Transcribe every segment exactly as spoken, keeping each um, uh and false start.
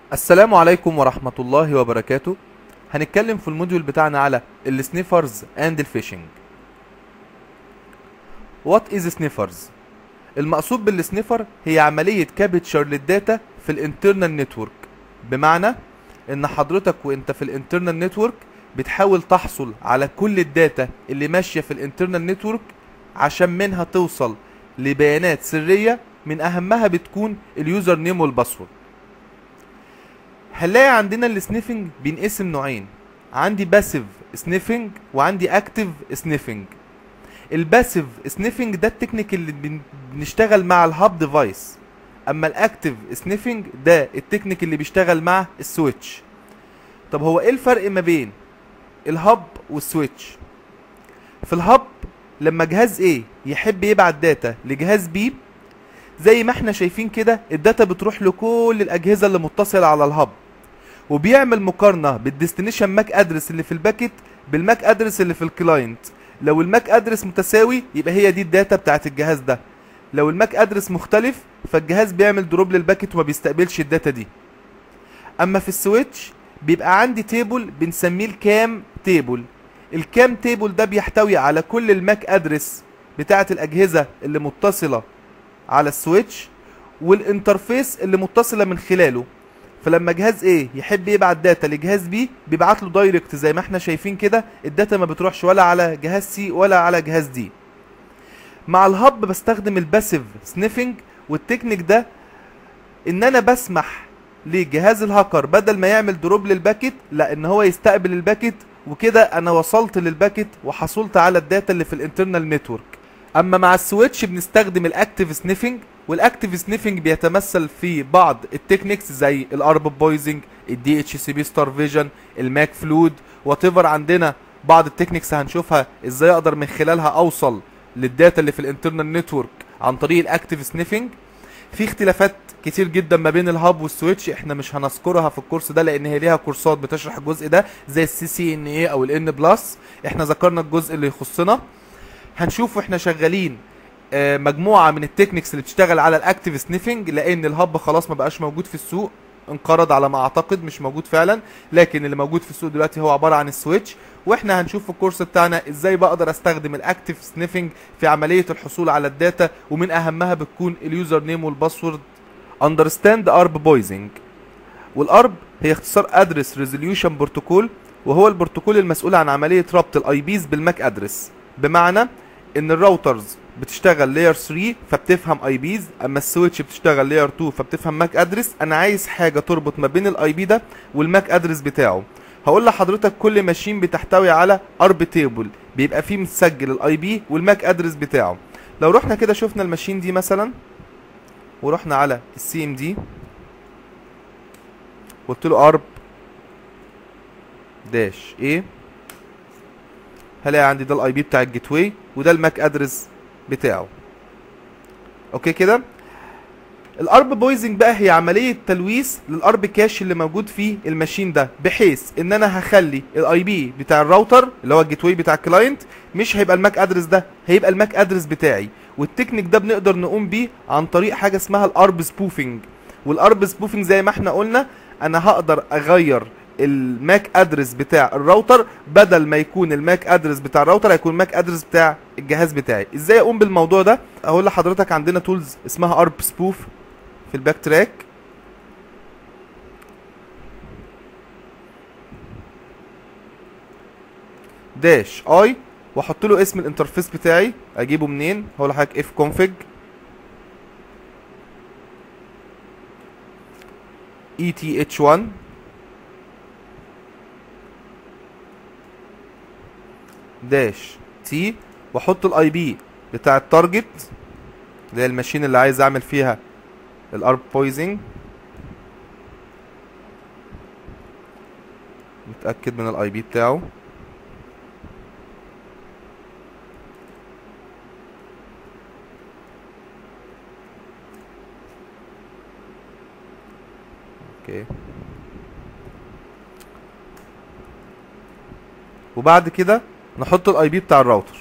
السلام عليكم ورحمة الله وبركاته. هنتكلم في الموديول بتاعنا على السنيفرز اند الفيشنج. وات از سنيفرز؟ المقصود بالسنيفر هي عملية كابتشر للداتا في الانترنال نتورك، بمعنى ان حضرتك وانت في الانترنال نتورك بتحاول تحصل على كل الداتا اللي ماشية في الانترنال نتورك عشان منها توصل لبيانات سرية، من اهمها بتكون اليوزر نيم والباسورد. هنلاقي عندنا السنيفنج بينقسم نوعين، عندي باسيف سنيفنج وعندي اكتيف سنيفنج. الباسيف سنيفنج ده التكنيك اللي بن- بنشتغل مع الهاب ديفايس، اما الاكتيف سنيفنج ده التكنيك اللي بيشتغل مع السويتش. طب هو ايه الفرق ما بين الهاب والسويتش؟ في الهاب لما جهاز A يحب يبعت داتا لجهاز B، زي ما احنا شايفين كده الداتا بتروح لكل الاجهزه اللي متصله على الهاب، وبيعمل مقارنه بالديستنيشن ماك ادرس اللي في الباكت بالماك ادرس اللي في الكلاينت. لو الماك ادرس متساوي يبقى هي دي الداتا بتاعت الجهاز ده، لو الماك ادرس مختلف فالجهاز بيعمل دروب للباكت وما بيستقبلش الداتا دي. اما في السويتش بيبقى عندي تيبل بنسميه الكام تيبل. الكام تيبل ده بيحتوي على كل الماك ادرس بتاعت الاجهزه اللي متصله على السويتش والانترفيس اللي متصله من خلاله. فلما جهاز A يحب يبعت داتا لجهاز B بيبعت له دايركت، زي ما احنا شايفين كده الداتا ما بتروحش ولا على جهاز C ولا على جهاز D. مع الهب بستخدم الباسيف سنيفنج، والتكنيك ده ان انا بسمح لجهاز الهاكر بدل ما يعمل دروب للباكت، لا ان هو يستقبل الباكت، وكده انا وصلت للباكت وحصلت على الداتا اللي في الانترنال نتورك. اما مع السويتش بنستخدم الاكتيف سنيفنج، والاكتيف سنيفنج بيتمثل في بعض التكنيكس زي الارب بويزنج، الدي اتش سي بي ستار فيجن، الماك فلود، واتيفر. عندنا بعض التكنيكس هنشوفها ازاي اقدر من خلالها اوصل للداتا اللي في الانترنال نتورك عن طريق الاكتيف سنيفنج. في اختلافات كتير جدا ما بين الهاب والسويتش، احنا مش هنذكرها في الكورس ده لان هي ليها كورسات بتشرح الجزء ده زي السي سي ان اي او الان بلس. احنا ذكرنا الجزء اللي يخصنا. هنشوف واحنا شغالين آه، مجموعه من التكنيكس اللي بتشتغل على الاكتيف سنيفنج، لان الهب خلاص ما بقاش موجود في السوق، انقرض على ما اعتقد، مش موجود فعلا. لكن اللي موجود في السوق دلوقتي هو عباره عن السويتش. واحنا هنشوف في الكورس بتاعنا ازاي بقدر استخدم الاكتيف سنيفنج في عمليه الحصول على الداتا، ومن اهمها بتكون اليوزر نيم والباسورد. اندرستاند ارب بويزنج، والارب هي اختصار ادرس ريزوليوشن بروتوكول، وهو البروتوكول المسؤول عن عمليه ربط الاي بيز بالماك ادرس. بمعنى ان الراوترز بتشتغل لاير ثلاثة فبتفهم اي بيز، اما السويتش بتشتغل لاير اتنين فبتفهم ماك ادرس. انا عايز حاجه تربط ما بين الاي بي ده والماك ادرس بتاعه. هقول لحضرتك كل ماشين بتحتوي على ارب تيبل بيبقى فيه متسجل الاي بي والماك ادرس بتاعه. لو رحنا كده شفنا الماشين دي مثلا، ورحنا على السي ام دي قلت له ارب داش ايه، هلاقي عندي ده الاي بي بتاع الجيت واي وده الماك ادرس بتاعه. اوكي كده. الارب بويزنج بقى هي عمليه تلويث للارب كاش اللي موجود في الماشين ده، بحيث ان انا هخلي الاي بي بتاع الراوتر اللي هو الجيت واي بتاع الكلاينت مش هيبقى الماك ادرس ده، هيبقى الماك ادرس بتاعي. والتكنيك ده بنقدر نقوم بيه عن طريق حاجه اسمها الارب سبوفنج. والارب سبوفنج زي ما احنا قلنا انا هقدر اغير الماك ادرس بتاع الراوتر، بدل ما يكون الماك ادرس بتاع الراوتر هيكون الماك ادرس بتاع الجهاز بتاعي. ازاي اقوم بالموضوع ده؟ اقول لحضرتك عندنا تولز اسمها ارب سبوف في الباك تراك. داش اي، واحط له اسم الانترفيس بتاعي. اجيبه منين؟ هقول لحضرتك اف config اي تي اتش واحد داش تي، واحط الاي بي بتاع التارجت اللي هي الماشين اللي عايز اعمل فيها الارب بويزنج. متاكد من الاي بي بتاعه. اوكي. وبعد كده نحط الاي بي بتاع الراوتر.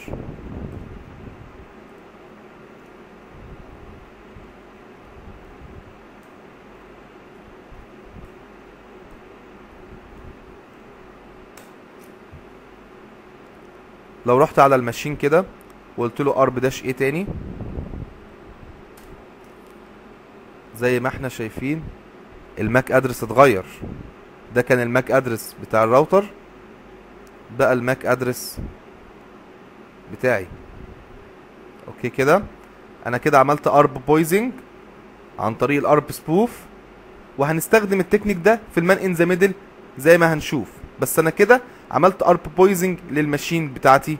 لو رحت على الماشين كده وقلت له ارب داش ايه تاني، زي ما احنا شايفين الماك ادرس اتغير. ده كان الماك ادرس بتاع الراوتر، بقى الماك ادرس بتاعي. اوكي كده انا كده عملت ارب بويزنج عن طريق الارب سبوف، وهنستخدم التكنيك ده في المان ان ذا ميدل زي ما هنشوف. بس انا كده عملت ارب بويزنج للماشين بتاعتي.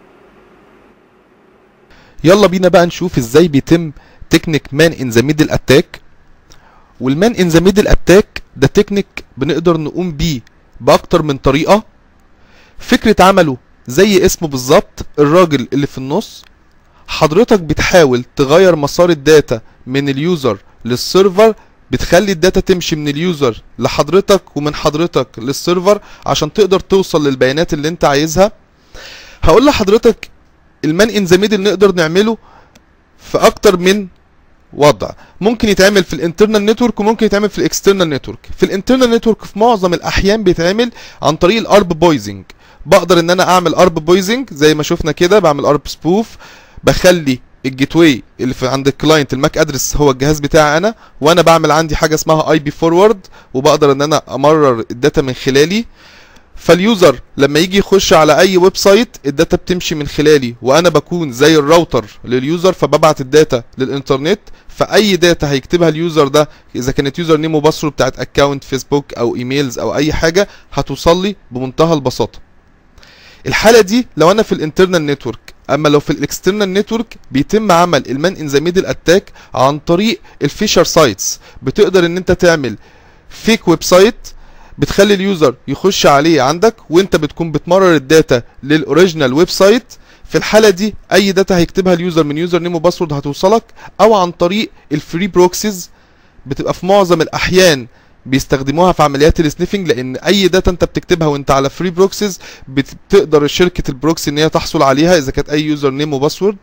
يلا بينا بقى نشوف ازاي بيتم تكنيك مان ان ذا ميدل اتاك. والمان ان ذا ميدل اتاك ده تكنيك بنقدر نقوم بيه باكتر من طريقه. فكره عمله زي اسمه بالظبط، الراجل اللي في النص. حضرتك بتحاول تغير مسار الداتا من اليوزر للسيرفر، بتخلي الداتا تمشي من اليوزر لحضرتك ومن حضرتك للسيرفر عشان تقدر توصل للبيانات اللي انت عايزها. هقول لحضرتك المان ان ذا ميدل نقدر نعمله في اكتر من وضع. ممكن يتعمل في الانترنال نتورك وممكن يتعمل في الاكسترنال نتورك. في الانترنال نتورك في معظم الاحيان بيتعمل عن طريق الارب بويزنج. بقدر ان انا اعمل ارب بويزنج زي ما شفنا كده، بعمل ارب سبوف، بخلي الجيت واي اللي في عند الكلاينت الماك ادرس هو الجهاز بتاعي انا، وانا بعمل عندي حاجه اسمها اي بي فورورد، وبقدر ان انا امرر الداتا من خلالي. فاليوزر لما يجي يخش على اي ويب سايت الداتا بتمشي من خلالي، وانا بكون زي الراوتر لليوزر، فببعت الداتا للانترنت. فاي داتا هيكتبها اليوزر ده، اذا كانت يوزر نيم وباسورد بتاعت اكونت فيسبوك او ايميلز او اي حاجه، هتوصل لي بمنتهى البساطه. الحاله دي لو انا في الانترنال نتورك. اما لو في الاكسترنال نتورك بيتم عمل المان ان ذا ميدل اتاك عن طريق الفيشر سايتس. بتقدر ان انت تعمل فيك ويب سايت بتخلي اليوزر يخش عليه عندك، وانت بتكون بتمرر الداتا للاوريجينال ويب سايت. في الحاله دي اي داتا هيكتبها اليوزر من يوزر نيم وباسورد هتوصلك، او عن طريق الفري بروكسيز. بتبقى في معظم الاحيان بيستخدموها في عمليات السنيفنج، لان اي داتا انت بتكتبها وانت على فري بروكسيز بتقدر شركه البروكسي ان هي تحصل عليها اذا كانت اي يوزر نيم وباسورد.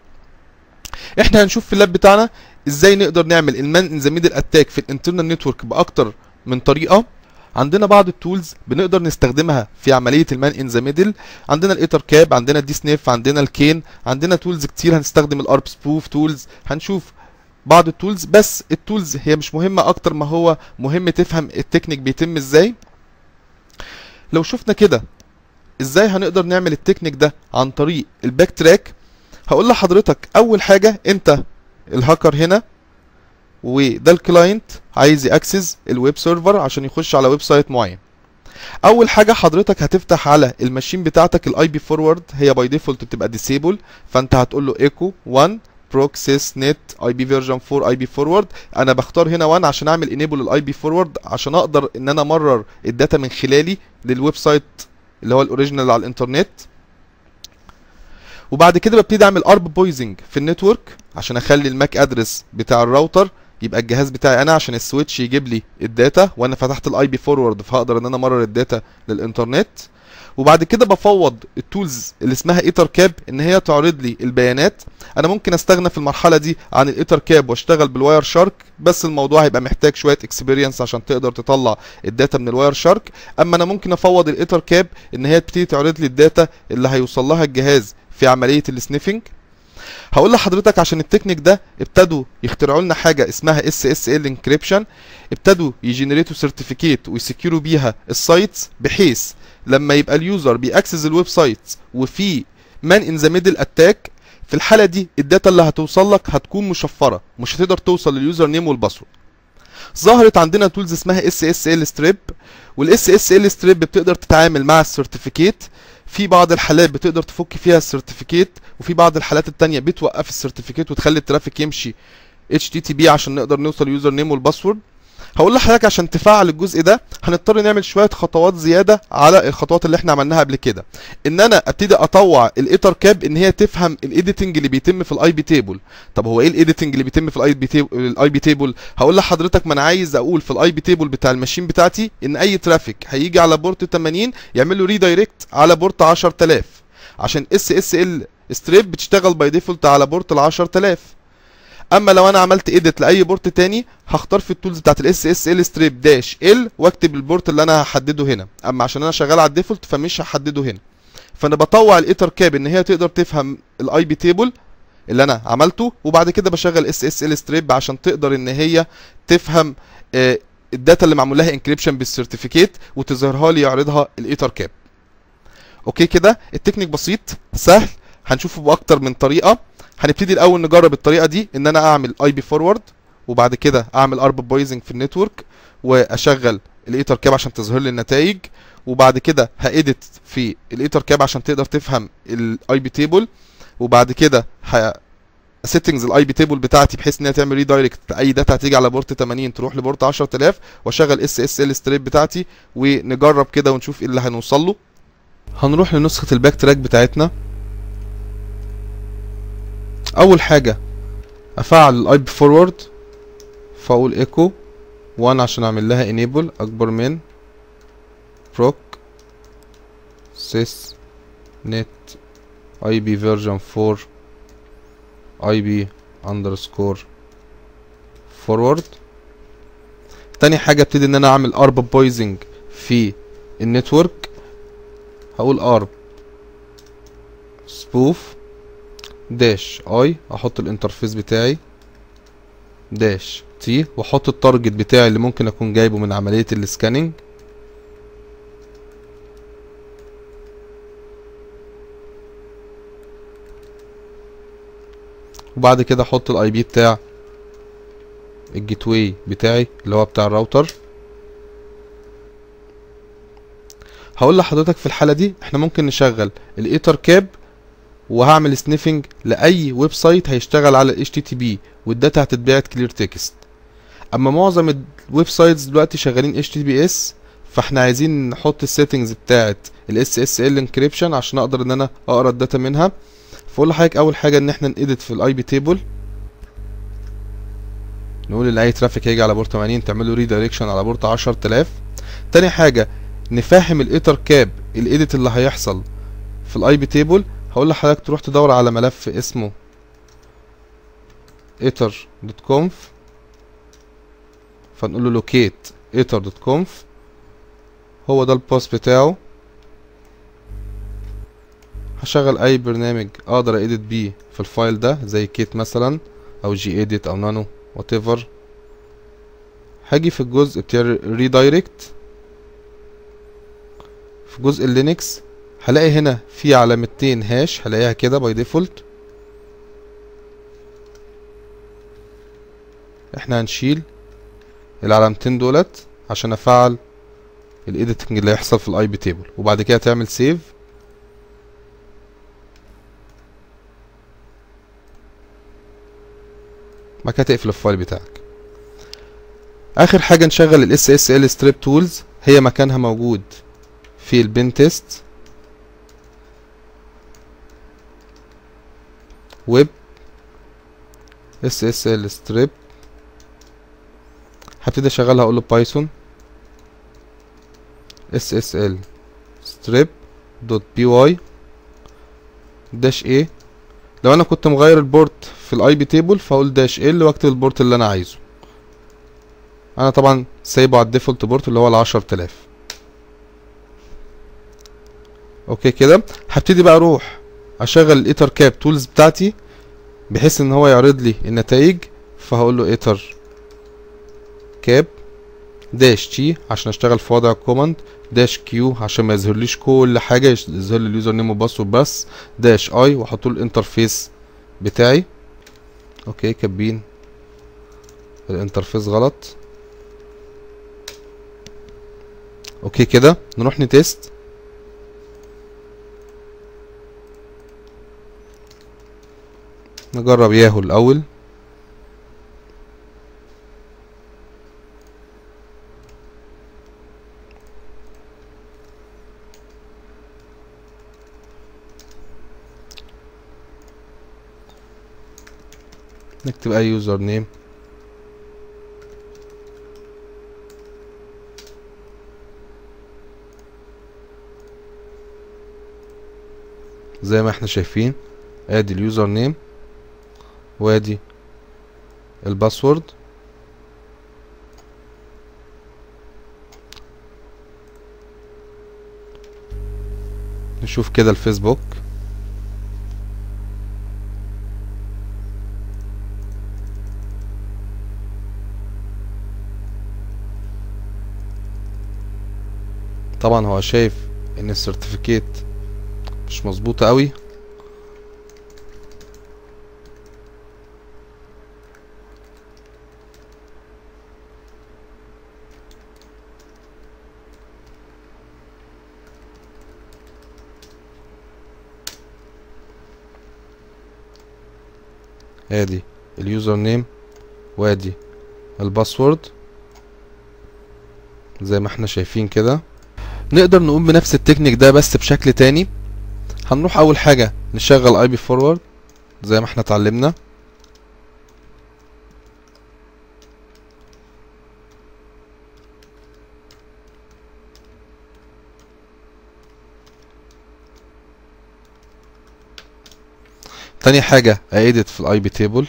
احنا هنشوف في اللاب بتاعنا ازاي نقدر نعمل المان ان ذا ميدل اتاك في الانترنال نتورك باكتر من طريقه. عندنا بعض التولز بنقدر نستخدمها في عمليه المان ان ذا ميدل. عندنا الايتر كاب، عندنا الدي سنيف، عندنا الكين، عندنا تولز كتير. هنستخدم الارب سبوف تولز، هنشوف بعض التولز. بس التولز هي مش مهمه اكتر ما هو مهم تفهم التكنيك بيتم ازاي. لو شفنا كده ازاي هنقدر نعمل التكنيك ده عن طريق الباك تراك، هقول لحضرتك اول حاجه انت الهاكر هنا، وده الكلاينت عايز ياكسس الويب سيرفر عشان يخش على ويب سايت معين. اول حاجه حضرتك هتفتح على الماشين بتاعتك الاي بي فورورد، هي باي ديفولت بتبقى ديسيبل، فانت هتقول له ايكو واحد بروكسيس نت اي بي فيرجن أربعة اي بي فورورد. انا بختار هنا واحد عشان اعمل انيبل للاي بي فورورد، عشان اقدر ان انا امرر الداتا من خلالي للويب سايت اللي هو الاوريجينال على الانترنت. وبعد كده ببتدي اعمل ارب بويزنج في النتورك عشان اخلي الماك ادرس بتاع الراوتر يبقى الجهاز بتاعي انا، عشان السويتش يجيب لي الداتا، وانا فتحت الاي بي فورورد فهقدر ان انا امرر الداتا للانترنت. وبعد كده بفوض التولز اللي اسمها ايتر كاب ان هي تعرض لي البيانات. انا ممكن استغنى في المرحله دي عن الايتر كاب واشتغل بالواير شارك، بس الموضوع هيبقى محتاج شويه اكسبيرينس عشان تقدر تطلع الداتا من الواير شارك. اما انا ممكن افوض الايتر كاب ان هي تبتدي تعرض لي الداتا اللي هيوصل لها الجهاز في عمليه السنيفنج. هقول لحضرتك عشان التكنيك ده ابتدوا يخترعوا لنا حاجه اسمها اس اس ال انكريبشن. ابتدوا يجنريتوا سيرتيفيكيت ويسكيوروا بيها السايتس، بحيث لما يبقى اليوزر بيأكسس الويب سايت وفي مان ان ذا ميدل اتاك، في الحاله دي الداتا اللي هتوصل لك هتكون مشفره، مش هتقدر توصل لليوزر نيم والباسورد. ظهرت عندنا تولز اسمها اس اس ال ستريب، والاس اس ال ستريب بتقدر تتعامل مع السيرتيفيكيت. في بعض الحالات بتقدر تفك فيها السيرتيفيكيت، وفي بعض الحالات التانية بتوقف السيرتيفيكيت وتخلي الترافيك يمشي اتش تي تي بي عشان نقدر نوصل لليوزر نيم والباسورد. هقول لحضرتك عشان تفعل الجزء ده هنضطر نعمل شويه خطوات زياده على الخطوات اللي احنا عملناها قبل كده. ان انا ابتدي اطوع الايتر كاب ان هي تفهم الايديتنج اللي بيتم في الاي بي تيبل. طب هو ايه الايديتنج اللي بيتم في الاي بي تيبل؟ الاي بي تيبل هقول لحضرتك ما انا عايز اقول في الاي بي تيبل بتاع الماشين بتاعتي ان اي ترافيك هيجي على بورت ثمانين يعمل له ريدايركت على بورت عشرة آلاف، عشان اس اس ال ستريب بتشتغل باي ديفولت على بورت ال عشرة آلاف. اما لو انا عملت ايديت لاي بورت تاني هختار في التولز بتاعت الاس اس ال ستريب داش ال واكتب البورت اللي انا هحدده هنا. اما عشان انا شغال على الديفولت فمش هحدده هنا. فانا بطوع الايثر كاب ان هي تقدر تفهم الاي بي تيبل اللي انا عملته، وبعد كده بشغل اس اس ال ستريب عشان تقدر ان هي تفهم آه الداتا اللي معمول لها انكريبشن بالسيرتيفيكيت وتظهرها لي يعرضها الايثر كاب. اوكي كده التكنيك بسيط سهل، هنشوفه باكتر من طريقه. هنبتدي الاول نجرب الطريقه دي ان انا اعمل اي بي فورورد، وبعد كده اعمل ارب بويزنج في النتورك واشغل الايثر كاب عشان تظهر لي النتائج، وبعد كده هاديت في الايثر كاب عشان تقدر تفهم الاي بي تيبل، وبعد كده ه سيتنجز الاي بي تيبل بتاعتي بحيث انها تعمل ريدايركت اي داتا هتيجي على بورت ثمانين تروح لبورت عشرة آلاف، واشغل اس اس ال ستريب بتاعتي ونجرب كده ونشوف ايه اللي هنوصل له. هنروح لنسخه الباك تراك بتاعتنا. اول حاجه افعل الاي بي فورورد، فاقول ايكو واحد عشان اعمل لها انيبل اكبر من بروك سيس نت اي بي فيرجن فور اي بي اندرسكور فورورد. تاني حاجه ابتدي ان انا اعمل ارب بويزنج في النتورك، هقول ارب سبوف داش اي، احط الانترفيس بتاعي داش تي، واحط التارجت بتاعي اللي ممكن اكون جايبه من عمليه السكاننج، وبعد كده احط الاي بي بتاع الجيت واي بتاعي اللي هو بتاع الراوتر. هقول لحضرتك في الحاله دي احنا ممكن نشغل الايثر كاب وهعمل سنيفنج لاي ويب سايت هيشتغل على ال اتش تي تي بي والداتا هتتبعت كلير تكست. اما معظم الويب سايتس دلوقتي شغالين اتش تي تي بي اس، فاحنا عايزين نحط السيتنجز بتاعه الاس اس ال انكريبشن عشان اقدر ان انا اقرا الداتا منها. فاقول لحضرتك اول حاجه ان احنا نيديت في الاي بي تيبل، نقول ان اي ترافيك هيجي على بورت ثمانين تعمل له ريدايركشن على بورت عشرة آلاف. تاني حاجه نفهم الايثر كاب الايديت اللي هيحصل في الاي بي تيبل. هقول لحضرتك تروح تدور على ملف اسمه ether دوت كونف، فنقول له locate ether دوت كونف، هو ده الباث بتاعه. هشغل اي برنامج اقدر ايديت بيه في الفايل ده زي كيت مثلا او جي اديت او نانو وات ايفر. هاجي في الجزء بتاع ريدايركت في جزء اللينكس، هلاقي هنا في علامتين هاش هلاقيها كده باي ديفولت. احنا هنشيل العلامتين دولت عشان افعل الايديتنج اللي هيحصل في الاي بي تيبل، وبعد كده تعمل سيف. بعد كده تقفل الفايل بتاعك. اخر حاجه نشغل الاس اس ال ستريب تولز، هي مكانها موجود في البن تيست ويب اس اس ال ستريب. هبتدي اشغلها اقول له بايثون اس اس ال ستريب دوت بي واي داش ايه. لو انا كنت مغير البورت في الاي بي تيبل فاقول داش ال واكتب البورت اللي انا عايزه. انا طبعا سايبه على الديفولت بورت اللي هو ال عشرة آلاف. اوكي كده هبتدي بقى اروح اشغل الايثر كاب تولز بتاعتي بحيث ان هو يعرض لي النتائج. فهقول له ايثر كاب داش تي عشان اشتغل في وضع الكوماند، داش كيو عشان ما يظهرليش كل حاجه، يظهر لي اليوزر نيم وباسورد بس، داش اي واحط له الانترفيس بتاعي. اوكي كاتبين الانترفيس غلط. اوكي كده نروح نتست. نجرب ياهو الاول. نكتب اي يوزر نيم، زي ما احنا شايفين ادي اليوزر نيم وادي الباسورد. نشوف كده الفيسبوك. طبعا هو شايف ان السيرتيفيكيت مش مظبوطه قوي، ادي اليوزر نيم وادي الباسورد زي ما احنا شايفين كده. نقدر نقوم بنفس التكنيك ده بس بشكل تاني. هنروح اول حاجة نشغل اي بي فورورد زي ما احنا اتعلمنا. تاني حاجة ايديت في الاي بي تيبل.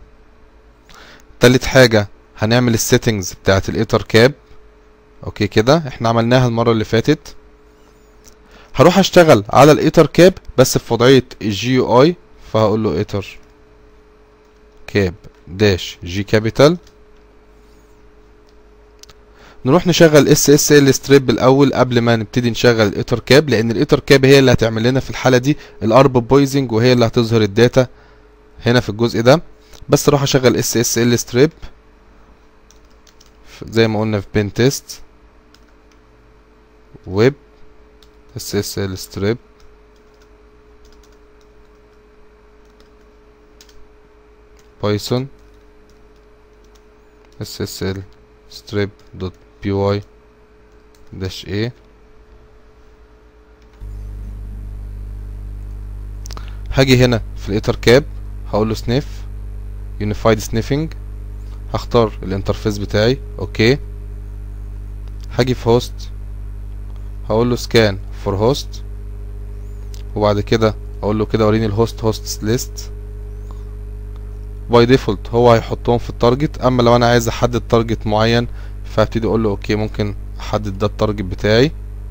تالت حاجة هنعمل السيتنجز بتاعت الايتر كاب. اوكي كده احنا عملناها المرة اللي فاتت. هروح اشتغل على الايتر كاب بس في وضعية الجي يو اي، فهقول له ايتر كاب داش جي كابيتال. نروح نشغل اس اس ال ستريب الاول قبل ما نبتدي نشغل الايتر كاب، لان الايتر كاب هي اللي هتعمل لنا في الحالة دي الارب بويزنج، وهي اللي هتظهر الداتا هنا في الجزء ده. بس اروح اشغل اس اس ال ستريب زي ما قلنا في بين تيست ويب اس اس ال ستريب بايثون اس اس ال ستريب دوت بي واي داش اي. هاجي هنا في الايتر كاب هقول له سنيف يونيفايد سنيفنج، هختار الانترفيس بتاعي. اوكي هاجي في هوست هقول له سكان فور هوست، وبعد كده اقول له كده وريني الهوست هوستس ليست. باي ديفولت هو هيحطهم في التارجت، اما لو انا عايز احدد تارجت معين فهبتدي اقول له اوكي ممكن احدد ده التارجت بتاعي.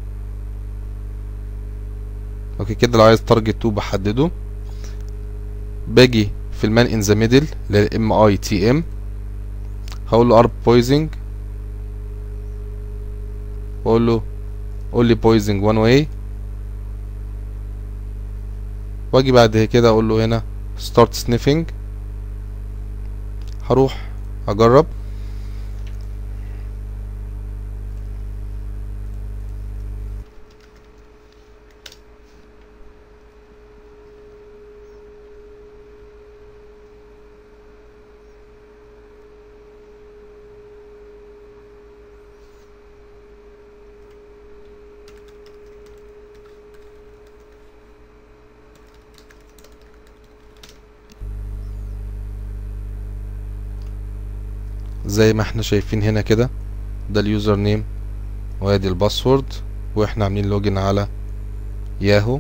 اوكي كده لو عايز تارجت اتنين بحدده. باجي في المان ان ذا ميدل للام اي تي ام هقول له ارب بويزنج واقول له only poising one way، واجي بعد كده اقول له هنا start sniffing. هروح اجرب. زي ما احنا شايفين هنا كده ده اليوزر نيم وادي الباسورد، واحنا عاملين لوجن على ياهو.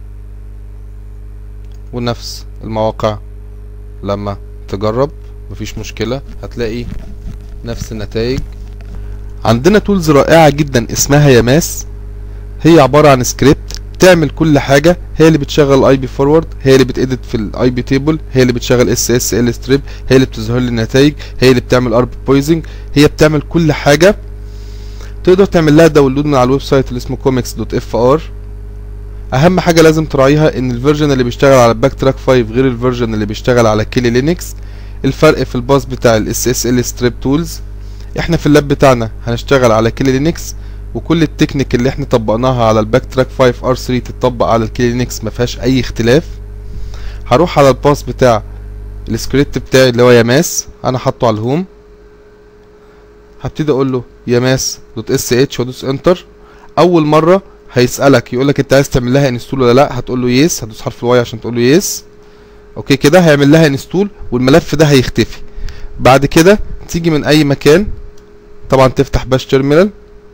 ونفس المواقع لما تجرب مفيش مشكلة هتلاقي نفس النتائج. عندنا تولز رائعة جدا اسمها ياماس، هي عبارة عن سكريبت بتعمل كل حاجة. هي اللي بتشغل الاي بي فورورد، هي اللي بتedit في الاي بي تيبل، هي اللي بتشغل اس اس ال ستريب، هي اللي بتظهر لي النتائج، هي اللي بتعمل ارب بويزنج، هي بتعمل كل حاجة. تقدر تعمل لها داونلود من على الويب سايت اللي اسمه كوميكس دوت اف ار. اهم حاجة لازم تراعيها ان الفيرجن اللي بيشتغل على باك تراك خمسة غير الفيرجن اللي بيشتغل على كيلي لينكس. الفرق في الباص بتاع الاس اس ال ستريب تولز. احنا في اللاب بتاعنا هنشتغل على كيلي لينكس، وكل التكنيك اللي احنا طبقناها على الباك تراك خمسة ار ثلاثة تطبق على الكيلي لينكس مفيهاش اي اختلاف. هروح على الباص بتاع السكريبت بتاعي اللي هو ياماس، انا حاطه على الهوم. هبتدي اقول له ياماس دوت اس اتش وادوس انتر. اول مره هيسالك يقولك انت عايز تعمل لها انستول ولا لا، هتقول له يس، هتدوس حرف الواي عشان تقول له يس. اوكي كده هيعمل لها انستول والملف ده هيختفي. بعد كده تيجي من اي مكان طبعا تفتح باش تيرمينال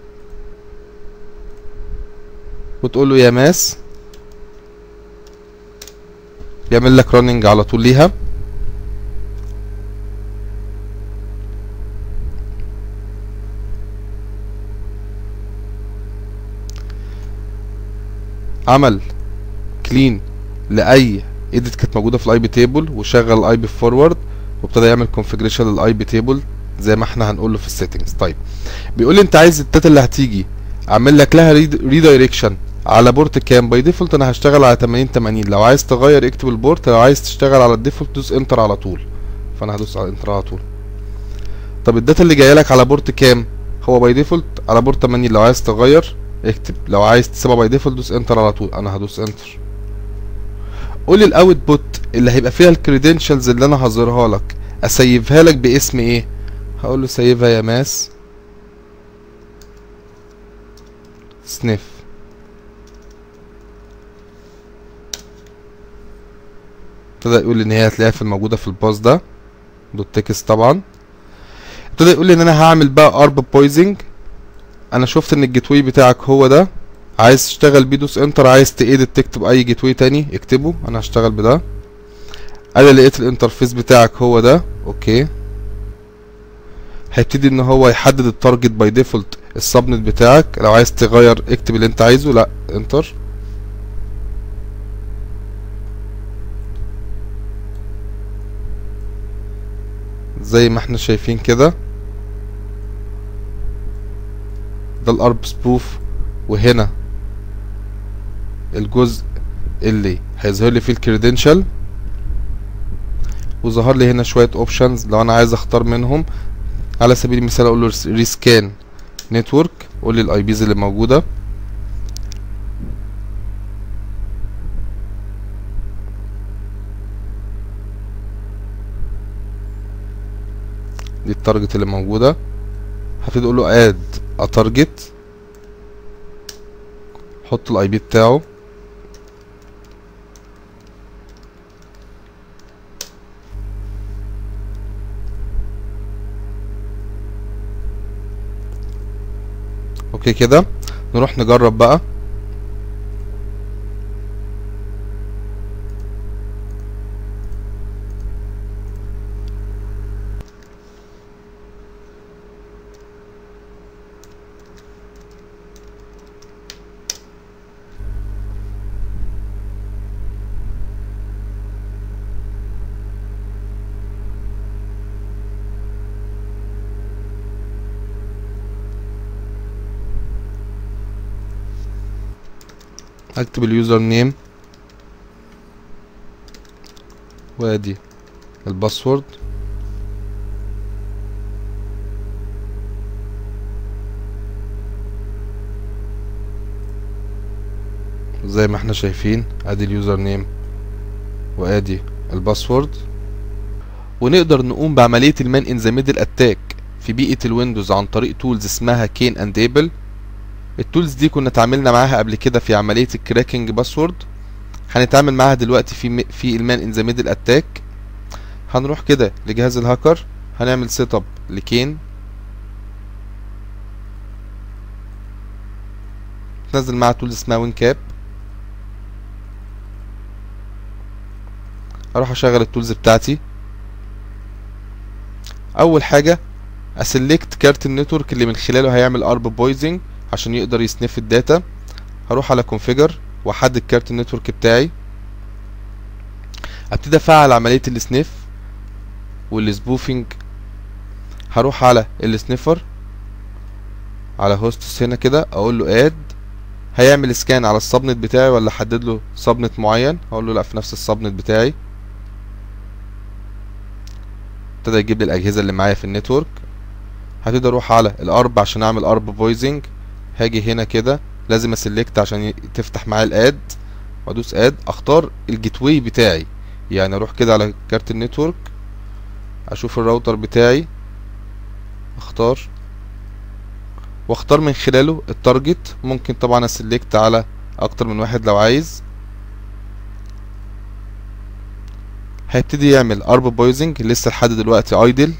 وتقول له ياماس، يعمل لك راننج على طول ليها. عمل كلين لاي اديت كانت موجوده في الاي بي تيبل، وشغل الاي بي فورورد، وابتدى يعمل كونفيجريشن للاي بي تيبل زي ما احنا هنقول له في السيتنجز. طيب بيقول لي انت عايز الداتا اللي هتيجي اعمل لك لها ريدايركشن على بورت كام؟ باي ديفولت انا هشتغل على تمانين تمانين، لو عايز تغير اكتب البورت، لو عايز تشتغل على الديفولت دوس انتر على طول، فانا هدوس على انتر على طول. طب الداتا اللي جايه لك على بورت كام؟ هو باي ديفولت على بورت تمانين، لو عايز تغير اكتب، لو عايز تسيبها باي ديفولت دوس انتر على طول، انا هدوس انتر. قول لي الاوت بوت اللي هيبقى فيها الكريدنشالز اللي انا هظهرها لك اسيفها لك باسم ايه؟ هقول له سيفها يا ماس سنيف. ابتدى يقول لي ان هي هتلاقيها في الموجوده في الباص ده دوت تكست طبعا. ابتدى يقول لي ان انا هعمل بقى ارب بويزنج. انا شفت ان الجيت واي بتاعك هو ده، عايز تشتغل بيه دوس انتر، عايز تايدت تكتب اي جيت واي تاني اكتبه، انا هشتغل بده. انا لقيت الانترفيس بتاعك هو ده، اوكي. هيبتدي ان هو يحدد التارجت باي ديفولت السبنت بتاعك، لو عايز تغير اكتب اللي انت عايزه، لا انتر. زي ما احنا شايفين كده ده الارب سبوف، وهنا الجزء اللي هيظهر لي فيه الكريدنشال، وظهر لي هنا شويه اوبشنز لو انا عايز اختار منهم. على سبيل المثال اقول له ريسكان نتورك، قول لي الاي بيز اللي موجوده. دي التارجت اللي موجوده، هبتدي اقول له اد ا تارجت، حط الاي بي بتاعه، اوكي كده. نروح نجرب بقى. اكتب اليوزر نيم وادي الباسورد، زي ما احنا شايفين ادي اليوزر نيم وادي الباسورد. ونقدر نقوم بعملية المان ان ذا ميدل اتاك في بيئة الويندوز عن طريق تولز اسمها كين اند ايبل. التولز دي كنا اتعاملنا معاها قبل كده في عملية الكراكنج باسورد، هنتعامل معاها دلوقتي في في المان ان ذا ميدل اتاك. هنروح كده لجهاز الهاكر، هنعمل سيت اب لكين، تنزل معاها تولز اسمها وين كاب. اروح اشغل التولز بتاعتي. اول حاجه اسلكت كارت النتورك اللي من خلاله هيعمل ارب بويزنج عشان يقدر يسنف الداتا. هروح على كونفيجر واحدد كارت النتورك بتاعي، ابتدي افعل عمليه السنيف والسبوفنج. هروح على السنيفر على هوستس هنا كده، اقول له اد، هيعمل سكان على السبنت بتاعي ولا احدد له سبنت معين، هقول له لا في نفس السبنت بتاعي. ابتدى يجيب لي الاجهزه اللي معايا في النتورك. هبتدي اروح على الارب عشان اعمل ارب بويزنج، هاجي هنا كده لازم اسلكت عشان تفتح معايا الاد، وادوس اد، اختار الجيت واي بتاعي، يعني اروح كده على كارت النتورك اشوف الراوتر بتاعي، اختار واختار من خلاله التارجت. ممكن طبعا اسلكت على اكتر من واحد لو عايز. هيبتدي يعمل ارب بويزنج، لسه لحد دلوقتي ايدل.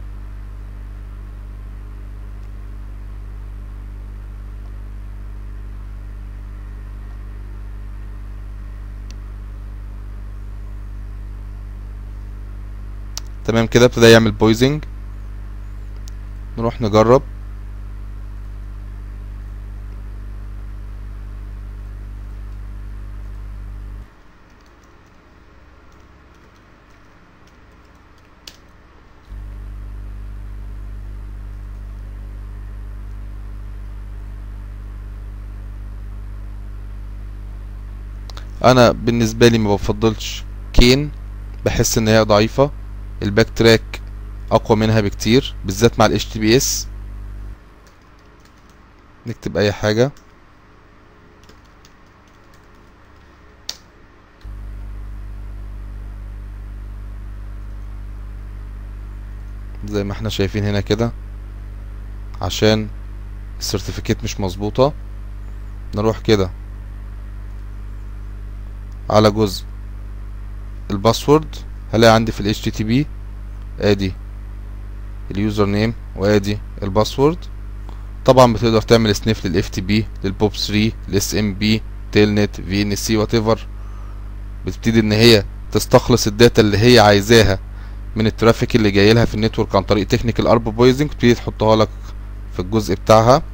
تمام كده ابتدى يعمل بويزنج. نروح نجرب. انا بالنسبه لي ما بفضلش كين، بحس ان هي ضعيفه. الباك تراك اقوى منها بكتير بالذات مع الاتش تي بي اس. نكتب اي حاجه. زي ما احنا شايفين هنا كده عشان السيرتيفيكيت مش مظبوطه. نروح كده على جزء الباسورد، هلاقي عندي في ال إتش تي تي بي ادي اليوزر نيم وادي الباسورد. طبعا بتقدر تعمل سنيف للاف تي بي، للبوب ثلاثة، للاس ام بي، تيلنت، في ان سي، وات ايفر. بتبتدي ان هي تستخلص الداتا اللي هي عايزاها من الترافيك اللي جاي لها في النتورك عن طريق تكنيكال ارب بويزنج، تبتدي تحطها لك في الجزء بتاعها.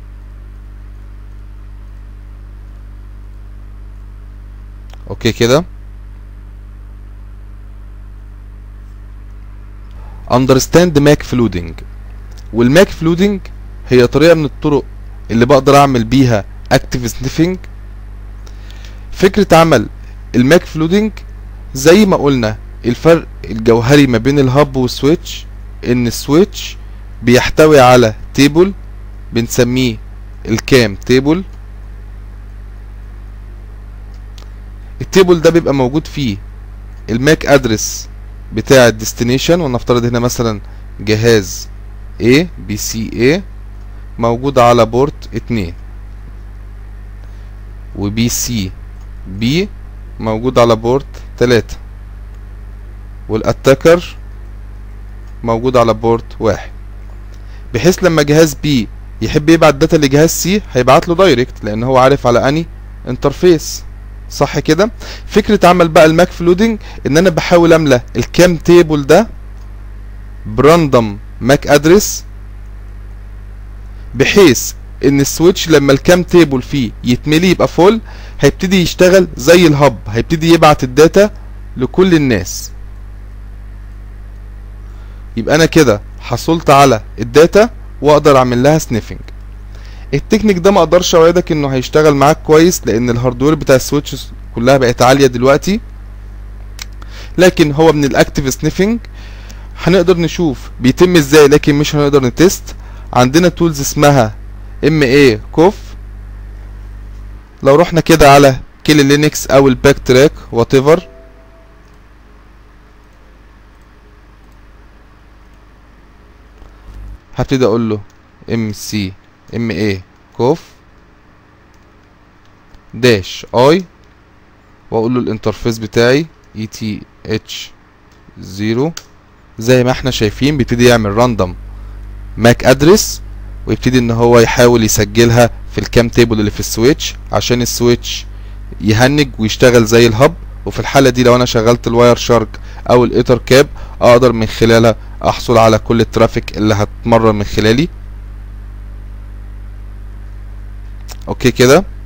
اوكي كده. understand ماك فلودنج. والماك فلودنج هي طريقة من الطرق اللي بقدر اعمل بيها active sniffing. فكرة عمل الماك فلودنج زي ما قلنا الفرق الجوهري ما بين الهاب والسويتش، ان السويتش بيحتوي على تيبل بنسميه الكام تيبل. التيبل ده بيبقى موجود فيه الماك ادرس بتاع الديستنيشن، ونفترض هنا مثلا جهاز A بي سي A موجود على بورت اتنين، وبي سي B موجود على بورت تلاتة، والاتاكر موجود على بورت واحد، بحيث لما جهاز B يحب يبعت داتا لجهاز C هيبعت له دايركت لان هو عارف على اني انترفيس. صح كده؟ فكرة عمل بقى الماك فلودنج ان انا بحاول املى الكام تيبل ده براندوم ماك ادرس، بحيث ان السويتش لما الكام تيبل فيه يتملي يبقى فول هيبتدي يشتغل زي الهب، هيبتدي يبعت الداتا لكل الناس. يبقى انا كده حصلت على الداتا واقدر اعمل لها سنيفنج. التكنيك ده ما اقدرش اوعدك انه هيشتغل معاك كويس لان الهاردوير بتاع السويتش كلها بقت عاليه دلوقتي، لكن هو من الاكتيف سنيفنج هنقدر نشوف بيتم ازاي، لكن مش هنقدر نتست. عندنا تولز اسمها ام اي كوف. لو رحنا كده على كيل لينكس او الباك تراك وات ايفر، هبتدي اقول له ام سي ام اي كوف داش اي، واقول له الانترفيس بتاعي اي تي اتش صفر. زي ما احنا شايفين بيبتدي يعمل راندوم ماك ادرس، ويبتدي ان هو يحاول يسجلها في الكام تيبل اللي في السويتش عشان السويتش يهنج ويشتغل زي الهب. وفي الحاله دي لو انا شغلت الواير شارك او الايثر كاب اقدر من خلالها احصل على كل الترافيك اللي هتمرر من خلالي. اوكي كده.